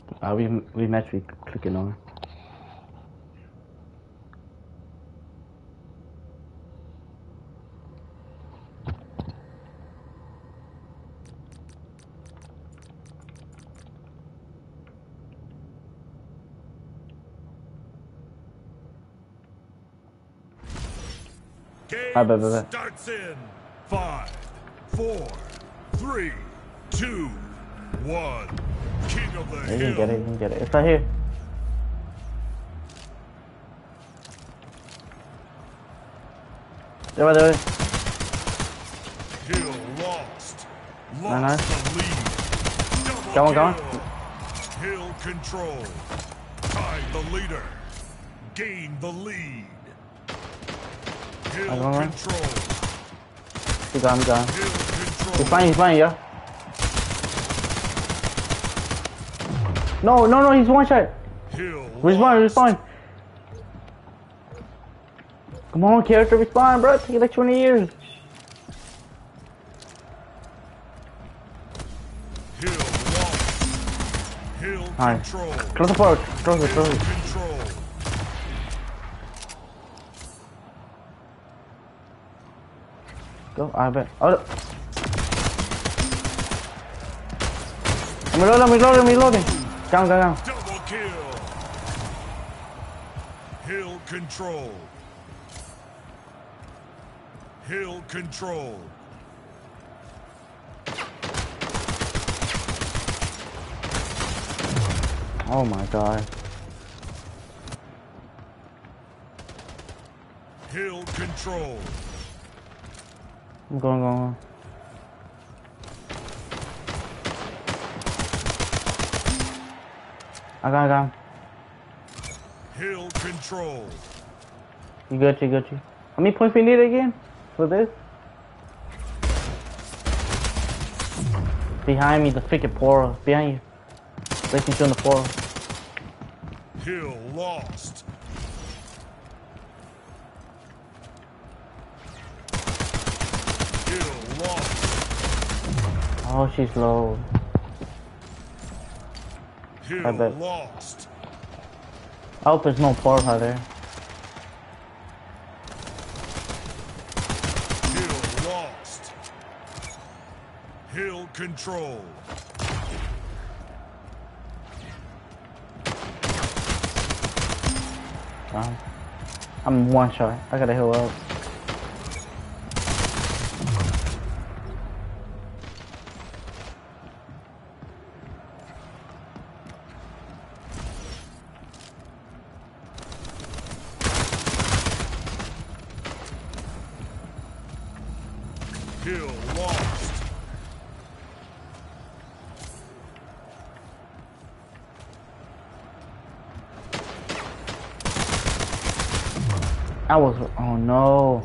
Rematch. We clicking on. Game starts in 5, 4, 3, 2, 1. King of the You Hill. can get it. You can get it. It's right here. There, right there. Hill lost. Nice. Lost the lead. Double Go on, go on. kill. Hill control. Tied the leader. Gained the lead. Hill Go on. control. He's gone. Hill He's control. fine, yeah. No, he's one shot. Hill Respawn. lost. Come on, character, respawn, bro. Take like 20 years. Hill lost. Hill Alright. control. Close the port. Close it. Hill control. Go, I bet. Oh. I'm reloading. Down. Double kill. Hill control. Hill control. Oh my god. Hill control. I'm going. I got him. Hill control. You got. How many points we need again for this? Behind me, the freaking portal. Behind you. Racing through the portal. Hill lost. Hill lost. Oh, she's low. Hill I bet. lost. I hope there's no portal there. Hill lost. Hill control. I'm one shot. I gotta heal up. Hill lost. Oh no.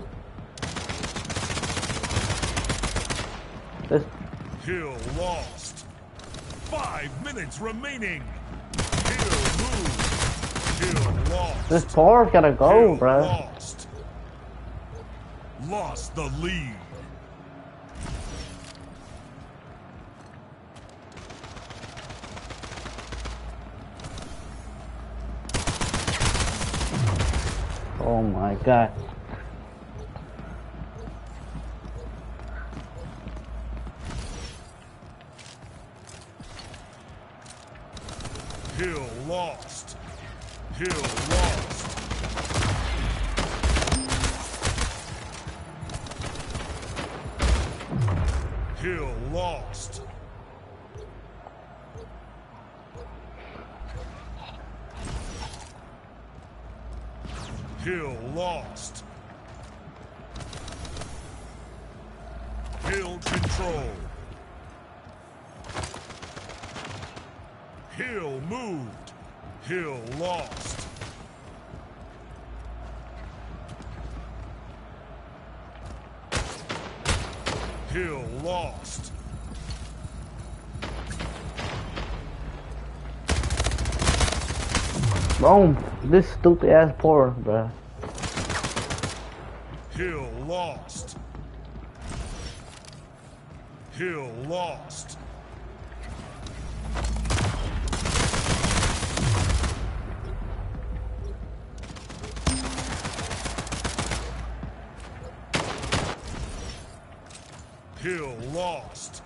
This. Hill lost. 5 minutes remaining. Hill moved. Hill lost. This portal's gotta go, Hill bruh. lost. Lost the lead. Oh my god. Hill lost. Hill lost. Hill lost. Hill lost. Hill control. Hill moved. Hill lost. Hill lost. Boom. This stupid ass portal, bruh. Hill lost. Hill lost. Hill lost.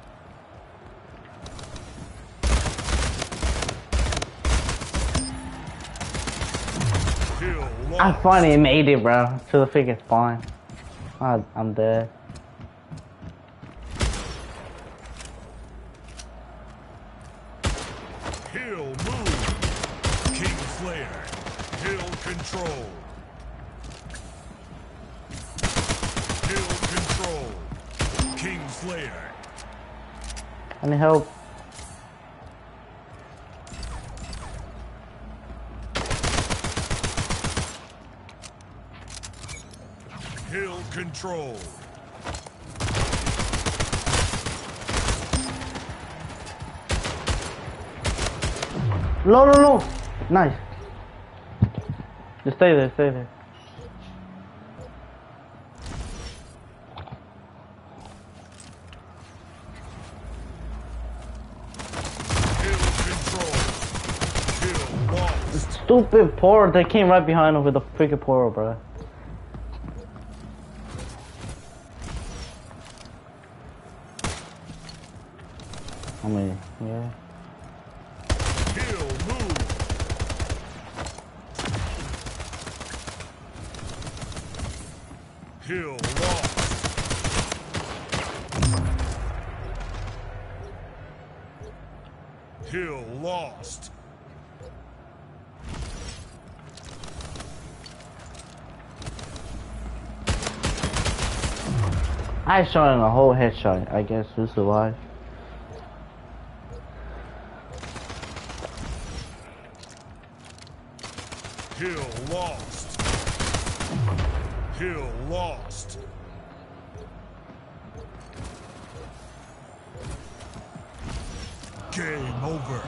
Hill lost. I finally made it, bro. To the freaking spawn. I'm dead. Hill move. King Slayer. Hill control. Hill control. King Slayer. I need help. Hill control. No. Nice. Just stay there, stay there. Hill control. Hill lost. Stupid portal. They came right behind him with the freaking portal, bro. I mean, yeah. Hill move. Hill lost. Hill lost. I shot him a whole headshot. I guess who survived. Hill lost. Hill lost. Game over.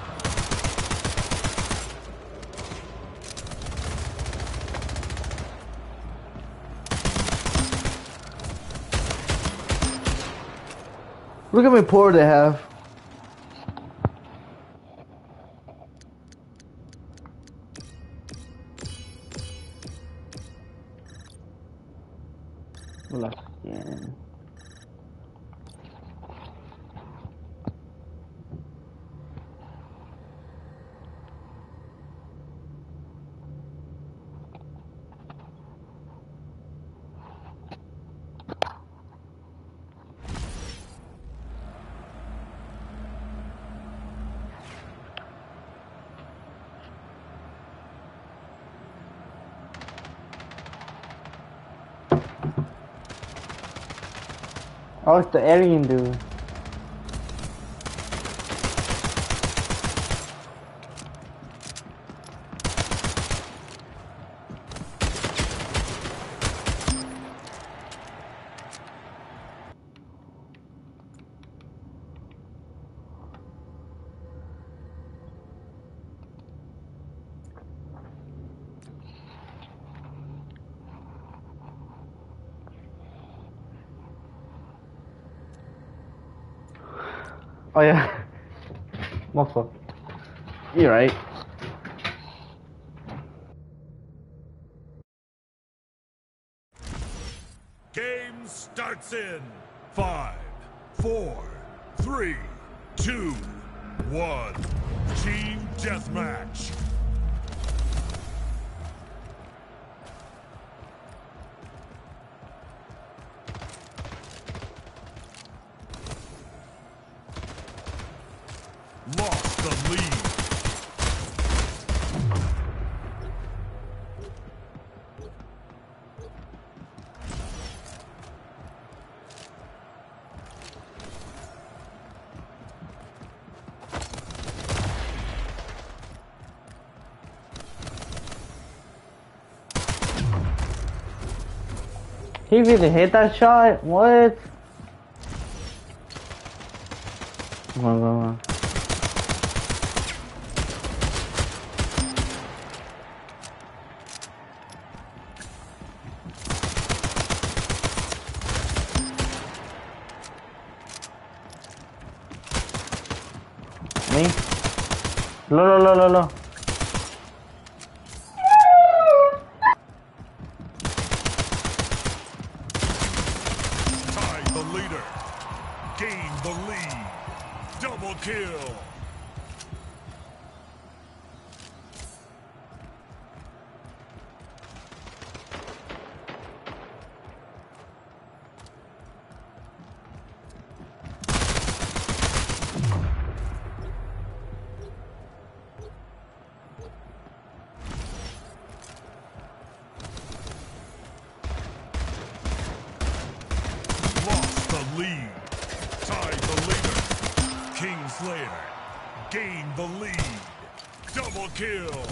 Look how many portal they have. Look again. Oh, it's the alien dude. Oh yeah. Motherfucker. You're right. Game starts in 5, 4, 3, 2, 1. Team deathmatch. Lost the lead. He really hit that shot? What? Come on. Me? Low. Tied the leader. gain the lead. Double kill. Lead. Tied the leader. Kingslayer. Gain the lead. Double kill.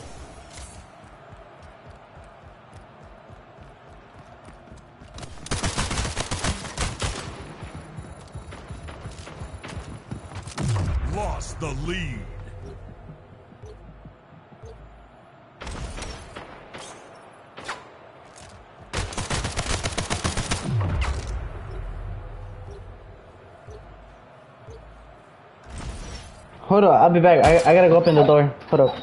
Lost the lead. Hold up, I'll be back. I gotta go open the door. Hold up.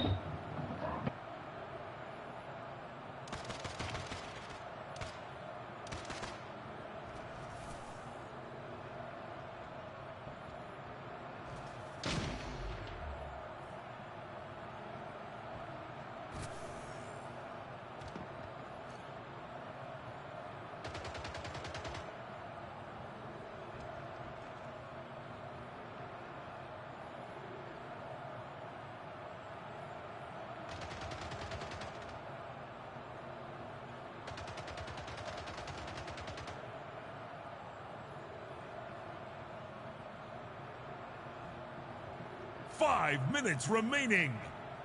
Five minutes remaining.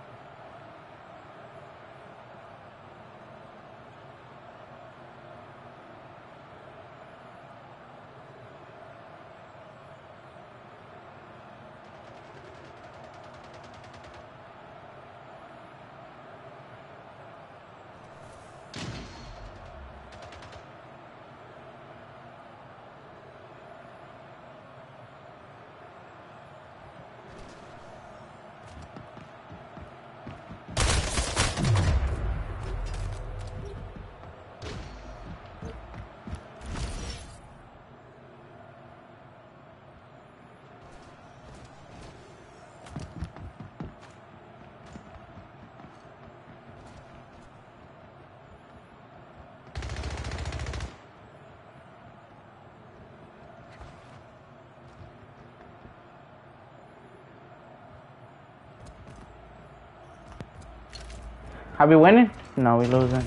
Are we winning? No, we losing.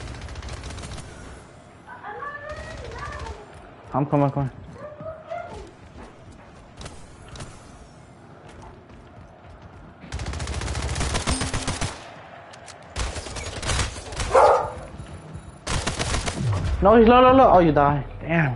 I'm coming. No, he's low. Oh, you died. Damn.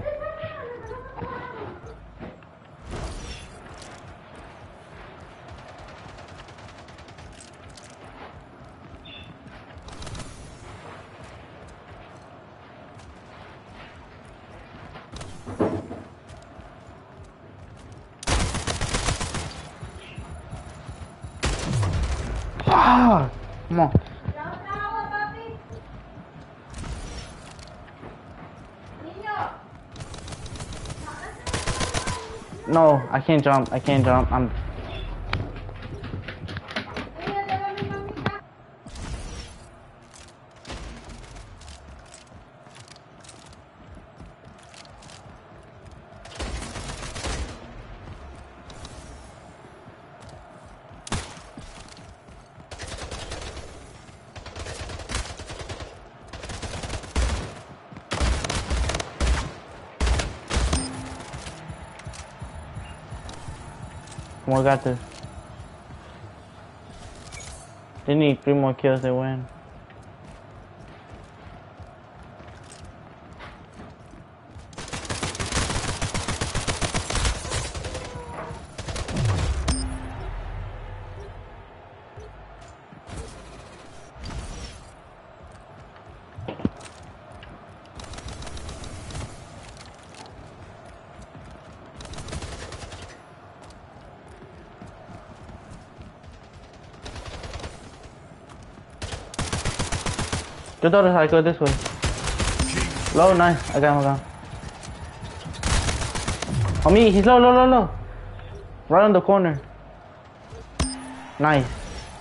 Ah, come on. No, I can't jump. I'm. Come on, got this. They need 3 more kills to win. Good daughter, I go this way. Low, nice. I got him. On me, he's low, low, low, low. Right on the corner. Nice.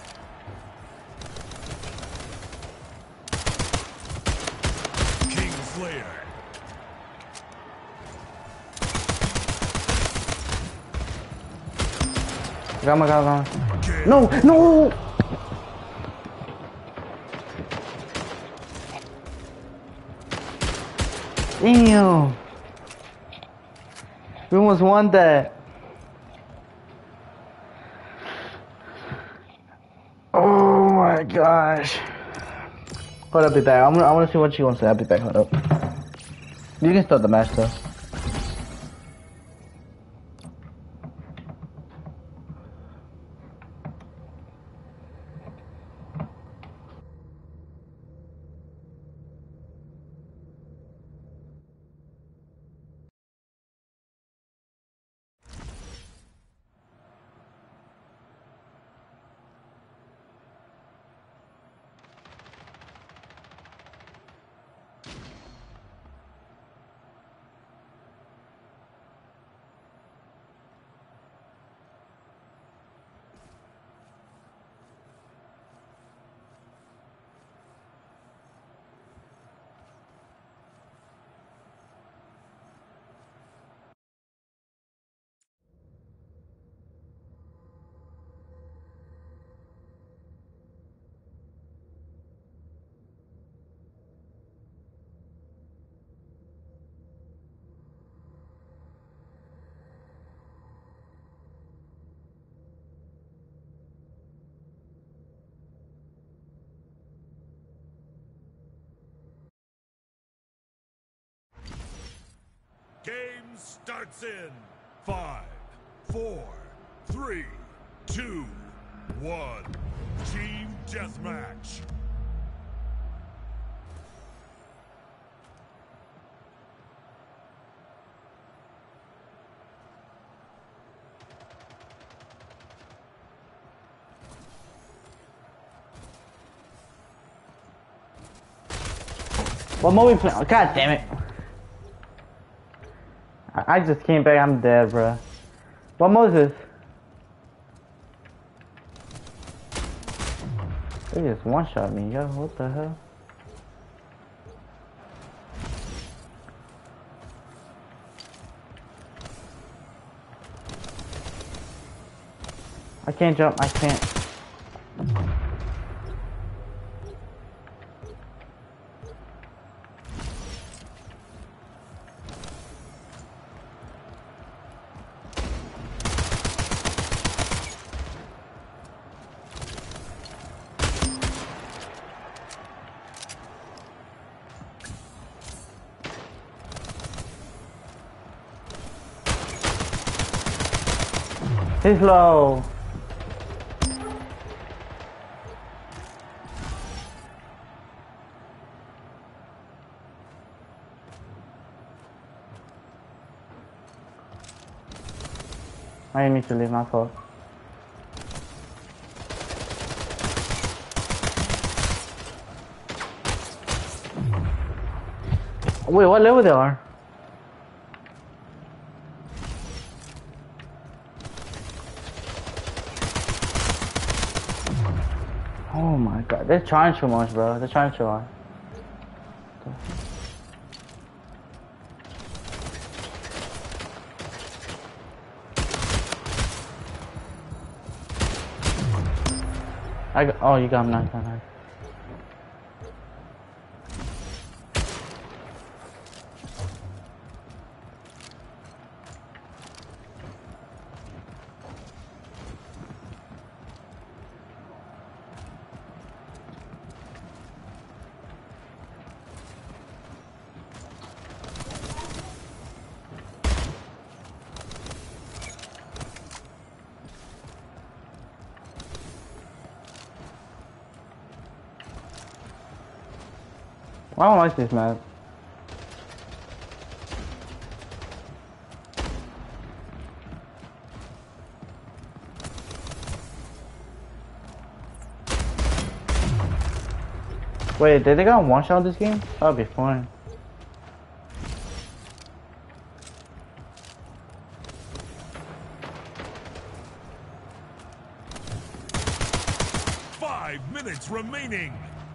Kingslayer. Got him. No, no! Damn. We almost won that. Oh my gosh. Hold up, I'll be back. I wanna see what she wants to say. I'll be back. Hold up. You can start the match though. Game starts in 5, 4, 3, 2, 1. Team Deathmatch. What mode we playing? Oh, God damn it. I just came back, I'm dead, bro. What mode is this? They just one-shot me, yo. What the hell? I can't jump, I can't. He's low. I didn't mean to leave, my fault. Wait, what level they are? Oh my god, they're trying too much, bro. They're trying too hard. Oh, you got him, nice, nice. I don't like this map. Wait, did they got one shot this game? That'd be fun. 5 minutes remaining.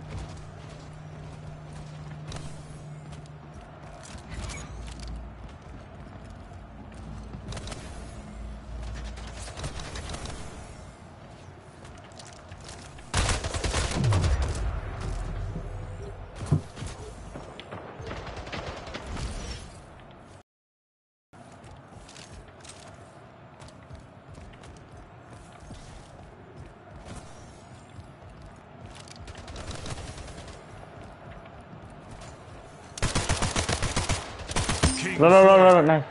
No, nice.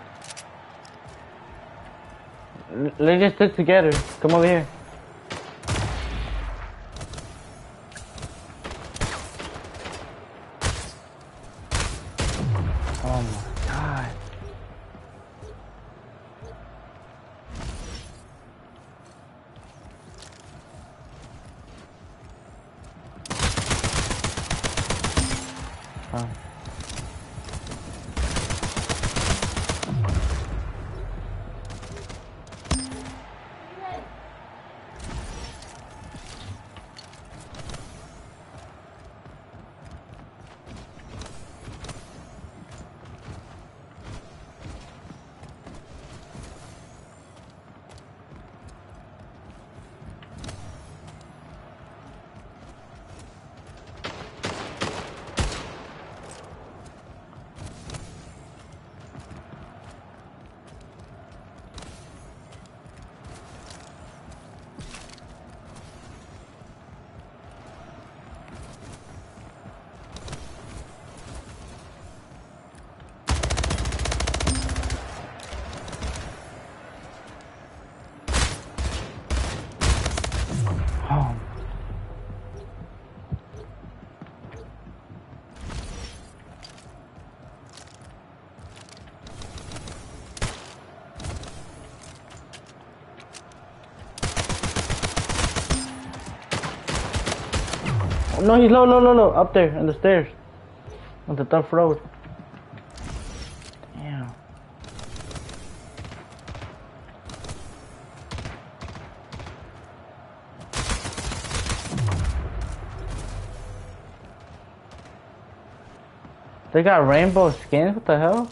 Let's just stick together. Come over here. Oh my god. Oh. Oh. No, he's low, up there on the stairs, on the tough road. Damn. They got rainbow skins? What the hell?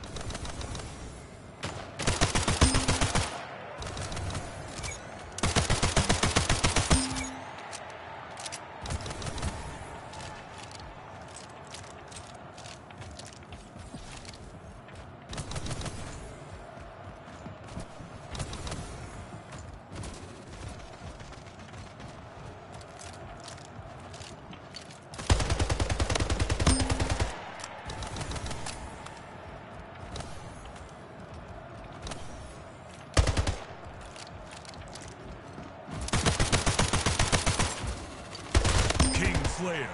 Slayer.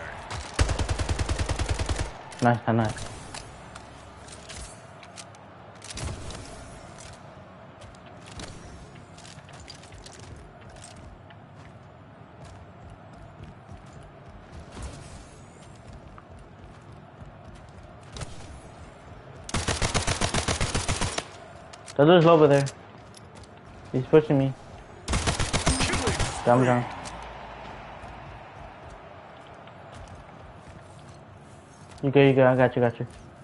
Nice. The dude's over there. He's pushing me. Down. You go, I got you.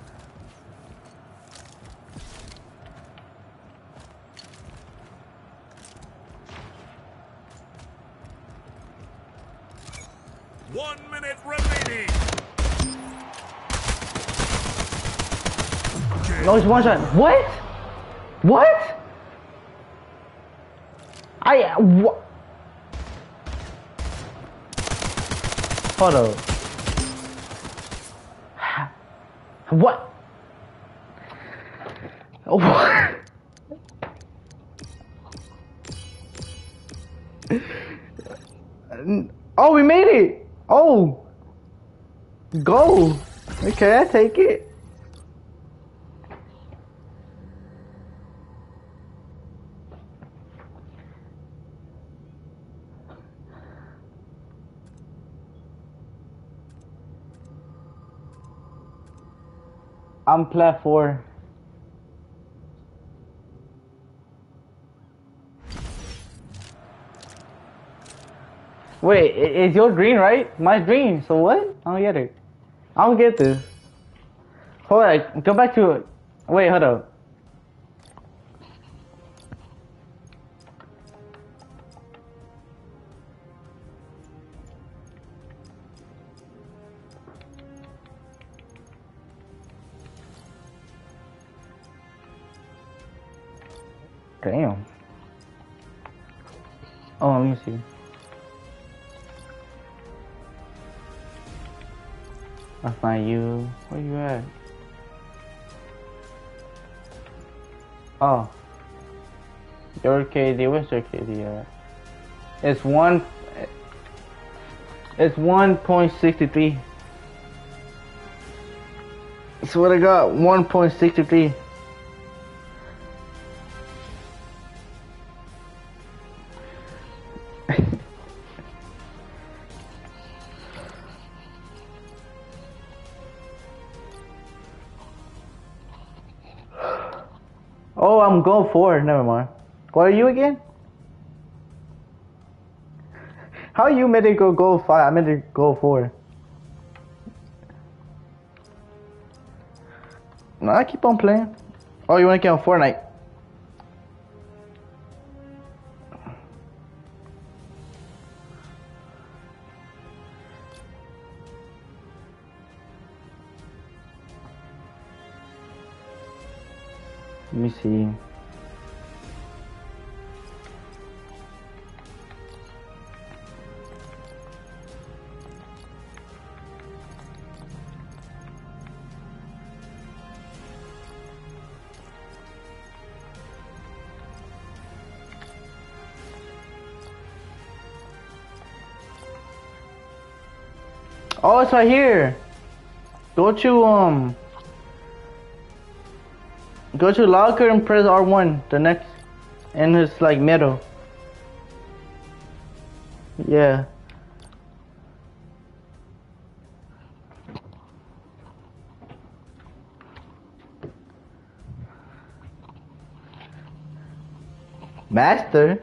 One minute remaining. No, it's one shot. What? What? Hold up. What? What? Oh, we made it! Oh! Go! Okay, I take it. I'm plat 4. Wait, is yours green, right? Mine's green, so what? I don't get it. I don't get this. Hold on, go back to it. Wait, hold up. Damn. Oh, let me see. That's not you. Where you at? Oh. Your KD, where's your KD at? It's 1.63. That's what I got, 1.63. Oh, I'm goal 4. Never mind. What are you again? How you made it go goal 5? I made it goal 4. No, I keep on playing. Oh, you wanna get on Fortnite? Let me see. Oh, it's right here. Go to go to locker and press R1. The next, and it's like middle. Yeah. Master.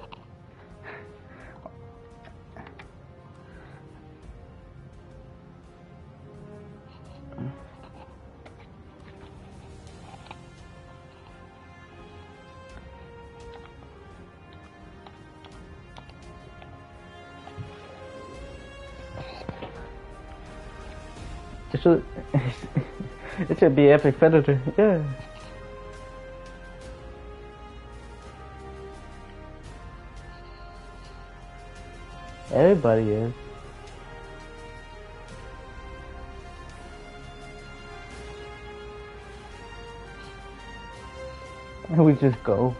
It should, it should be Epic Predator. Yeah. Everybody is. We just go.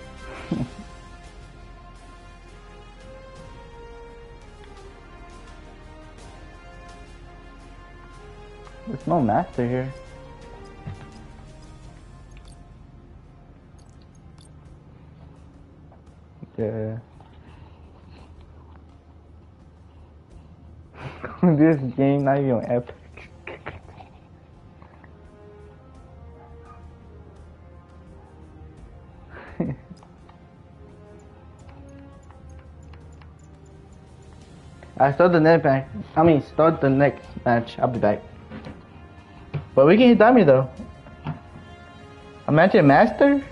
There's no master here. Yeah. This game not even epic. I start the next match. Start the next match. I'll be back. But we can hit dummy though. Imagine master.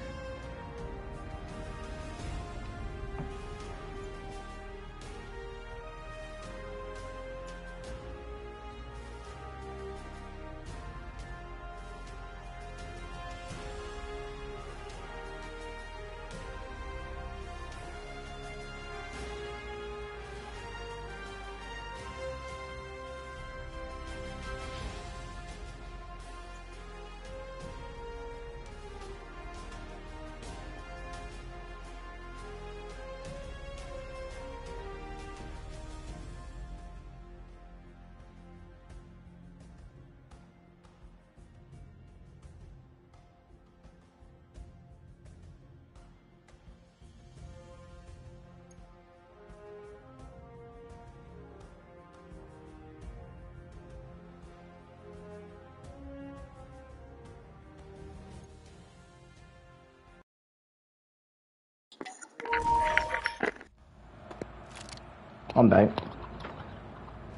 I'm back.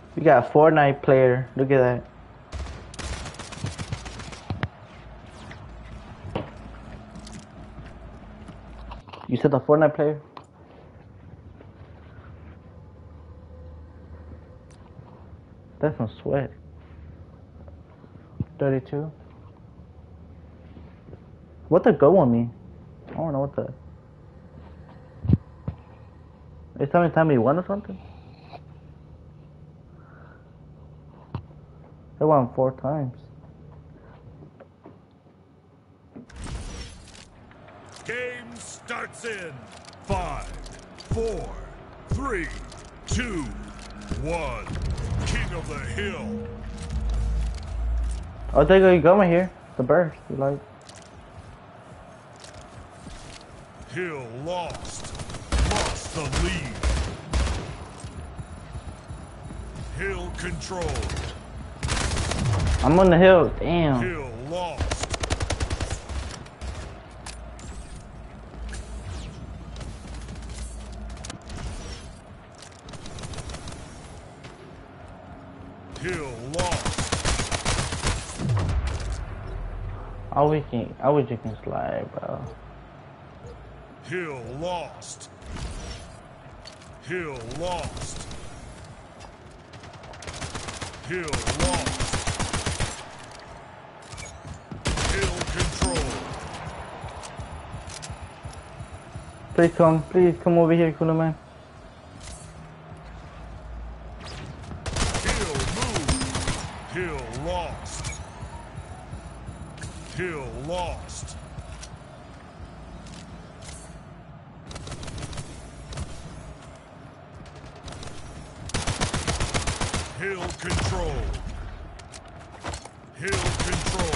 We got a Fortnite player. Look at that. You said the Fortnite player? That's some sweat. 32. What the go on me? I don't know what the. It's time me won or something? They won 4 times. Game starts in 5, 4, 3, 2, 1. King of the hill. Oh, there you go right here. The burst. You like? Hill lost. Lost the lead. Hill controlled. I'm on the hill. Damn. Hill lost. Hill lost. I wish you can slide, bro. Hill lost. Hill lost. Hill lost. Hill control. Please come over here, Cooler Man. Hill moved. Hill lost. Hill lost. Hill control. Hill control.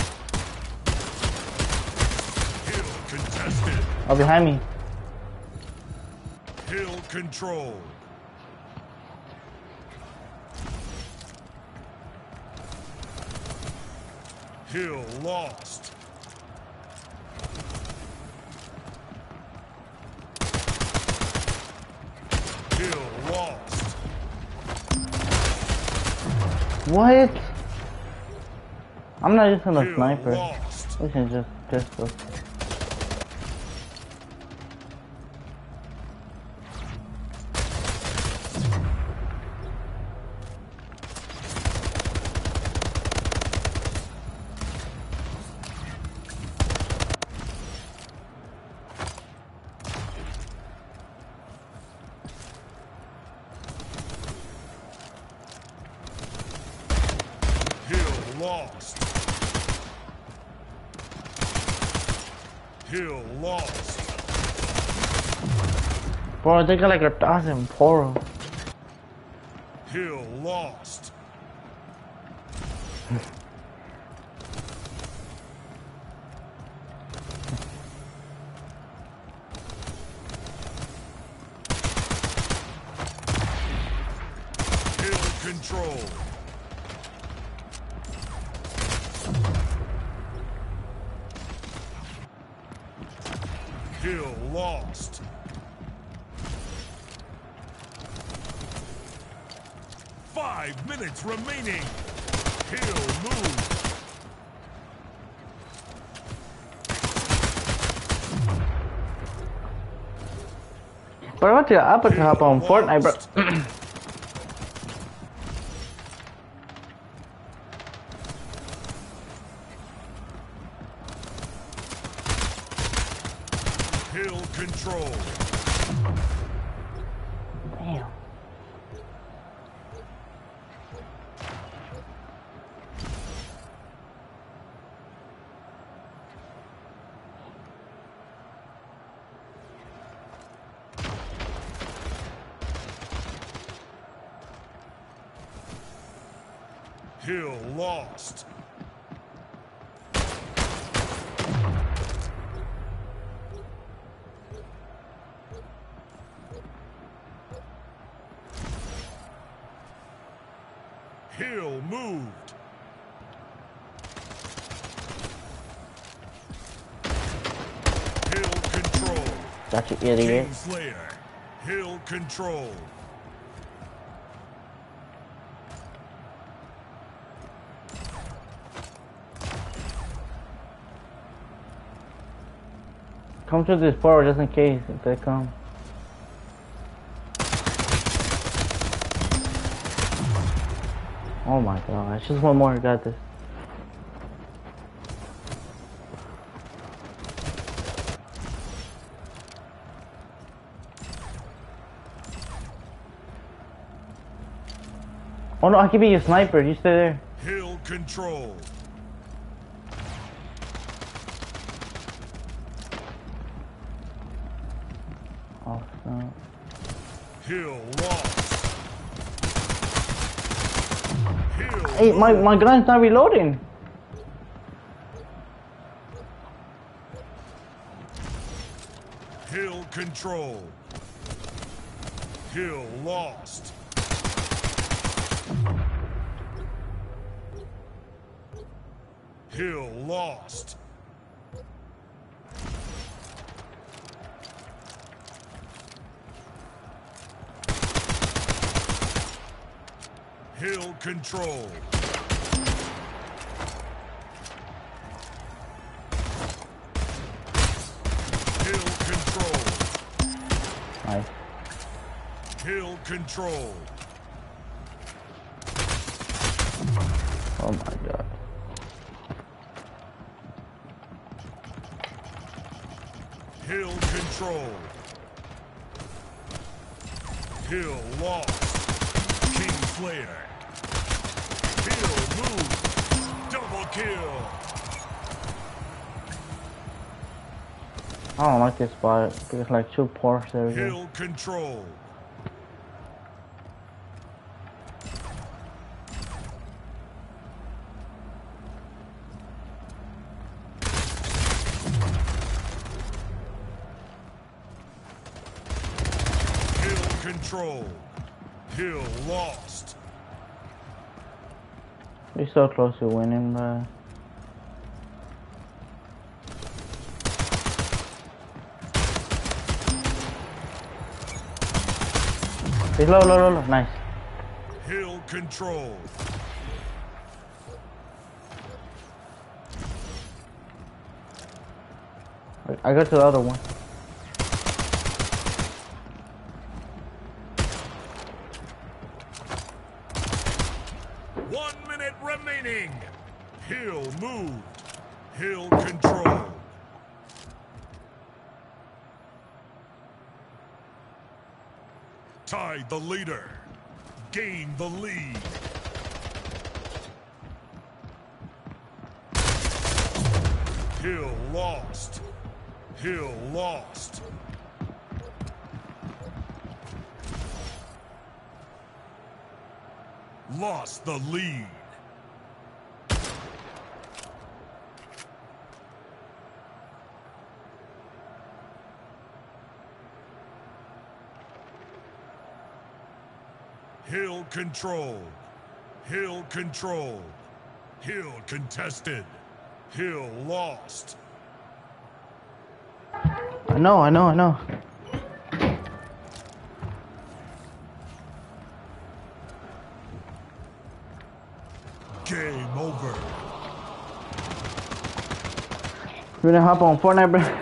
Hill contested. Oh, behind me. Hill control. Hill lost. Hill lost. What? I'm not using a Hill sniper. lost. This is just pistol. Hill lost. Hill lost. Bro, they got like 1,000 poro. Hill lost. Hill control. Hill lost. Five minutes remaining. Hill moved. Bro, what's your upper top on Fortnite, bro? Hill control. Damn. Hill lost. Hill moved. Hill control. Got you, idiot. Kingslayer. Hill control. Come to this portal just in case if they come. Oh my gosh, just one more, I got this. Oh no, I can be your sniper, you stay there. Hill control. Oh, no. Hill lost. Hill Hey, my gun's not reloading. Hill control. Hill lost. Hill lost. Hill control. Hill control. Nice. Hill control. Oh my god. Hill control. Hill lost. King Slayer. Hill move. Double kill. I don't like this spot. There's like two ports there. Hill control. Hill control. Hill lost. We're so close to winning, but it's low. Nice. Hill control. I got to the other one. One minute remaining. Hill moved. Hill control. Tied the leader. Gain the lead. Hill lost. Hill lost. Lost the lead. Hill control. Hill control. Hill contested. Hill lost. I know. Game over. We're gonna hop on Fortnite, bro.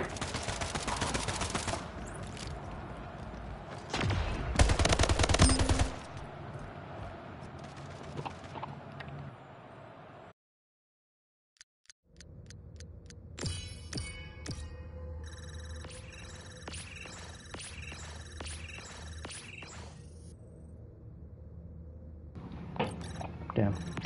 Damn.